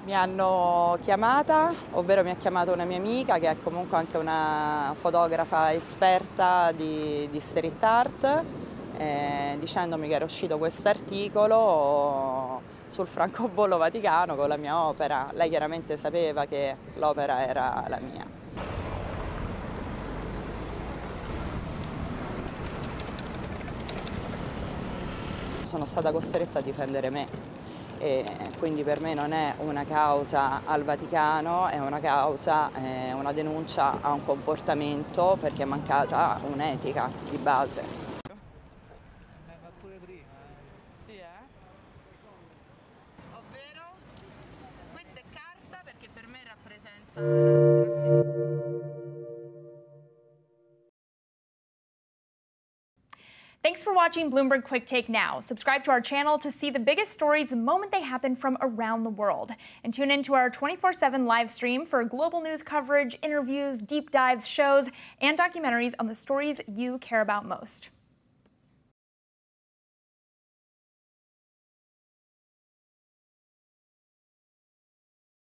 Mi hanno chiamata, ovvero mi ha chiamato una mia amica che è comunque anche una fotografa esperta di street art, dicendomi che era uscito questo articolo sul francobollo vaticano con la mia opera. Lei chiaramente sapeva che l'opera era la mia. Sono stata costretta a difendere me. E quindi per me non è una causa al Vaticano, è una causa, una denuncia a un comportamento perché è mancata un'etica di base. Ma pure prima. Sì, ovvero questa è carta perché per me rappresenta la democrazia. Thanks for watching Bloomberg Quick Take Now. Subscribe to our channel to see the biggest stories the moment they happen from around the world. And tune into our 24/7 live stream for global news coverage, interviews, deep dives, shows, and documentaries on the stories you care about most.